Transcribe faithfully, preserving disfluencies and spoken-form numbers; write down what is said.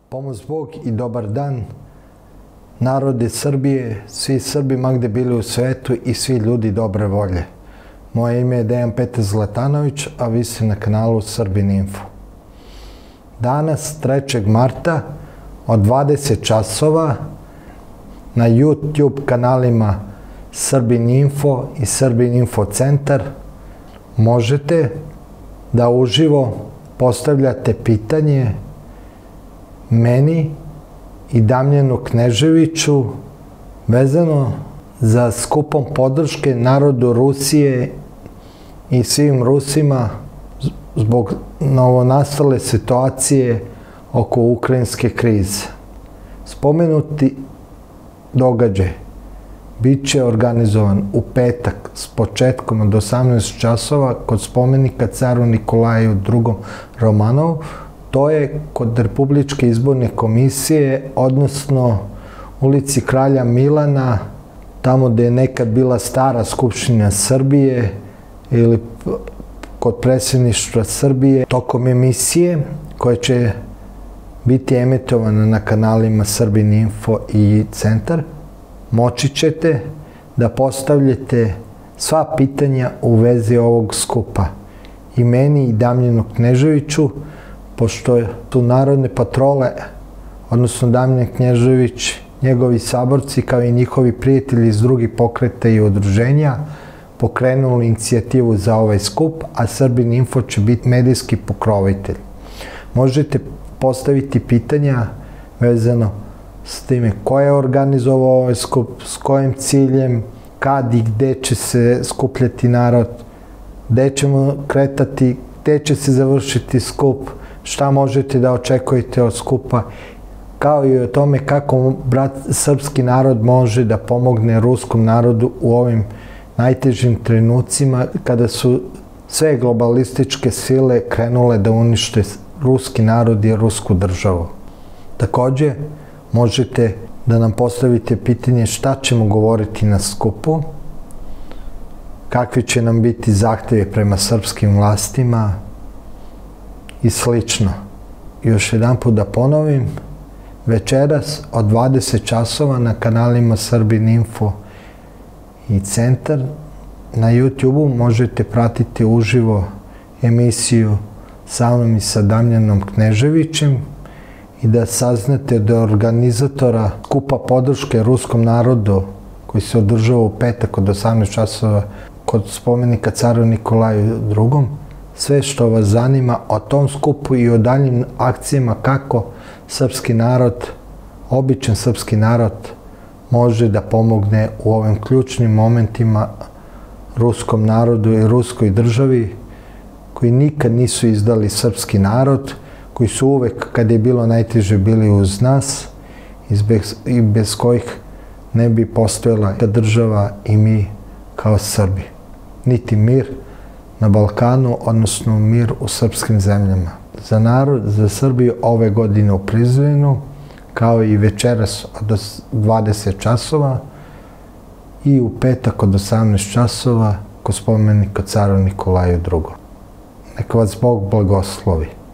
Pomoz Bog i dobar dan, narode Srbije, svi Srbi ma gde bili u svetu i svi ljudi dobre volje. Moje ime je Dejan Petar Zlatanović, a vi ste na kanalu Srbin Info. Danas, trećeg marta, od dvadeset časova, na YouTube kanalima Srbin Info i Srbin Info centar možete da uživo postavljate pitanje meni i Damljanu Kneževiću vezano za skupom podrške narodu Rusije i svim Rusima zbog novonastale situacije oko ukrajinske krize. Spomenuti događaj bit će organizovan u petak s početkom od osamnaest časova kod spomenika caru Nikolaju drugom Romanovu. To je kod Republičke izborne komisije, odnosno ulici Kralja Milana, tamo gde je nekad bila stara Skupština Srbije ili kod predsjedništva Srbije. Tokom emisije koja će biti emitovana na kanalima Srbin Info i centar, moći ćete da postavljate sva pitanja u vezi ovog skupa i meni i Damljanu Kneževiću, pošto su narodne patrole, odnosno Damljan Knežević, njegovi saborci kao i njihovi prijatelji iz drugih pokreta i udruženja pokrenuli inicijativu za ovaj skup, a Srbin Info će biti medijski pokrovitelj. Možete postaviti pitanja vezano s time ko je organizovao ovaj skup, s kojim ciljem, kad i gde će se skupljati narod, gde ćemo kretati, gde će se završiti skup, šta možete da očekujete od skupa, kao i o tome kako brat, srpski narod može da pomogne ruskom narodu u ovim najtežim trenucima kada su sve globalističke sile krenule da unište ruski narod i rusku državu. Takođe, možete da nam postavite pitanje šta ćemo govoriti na skupu, kakvi će nam biti zahtjevi prema srpskim vlastima i slično. Još jedan put da ponovim, večeras od dvadeset časova na kanalima Srbin Info i centar na YouTube-u možete pratiti uživo emisiju sa mnom i sa Damljanom Kneževićem i da saznate od organizatora skupa podrške ruskom narodu koji se održava u petak od osamnaest časova kod spomenika caru Nikolaju drugom. Sve što vas zanima o tom skupu i o daljim akcijama kako srpski narod, običan srpski narod, može da pomogne u ovim ključnim momentima ruskom narodu i ruskoj državi koji nikad nisu izdali srpski narod, koji su uvek, kad je bilo najteže, bili uz nas i bez kojih ne bi postojala država i mi kao Srbi. Niti mir na Balkanu, odnosno mir u srpskim zemljama. Za narod, za Srbiju ove godine u Prizrenu, kao i večeras od dvadeset časova i u petak od osamnaest časova kod spomenika caru Nikolaju drugom. Neka vas Bog blagoslovi.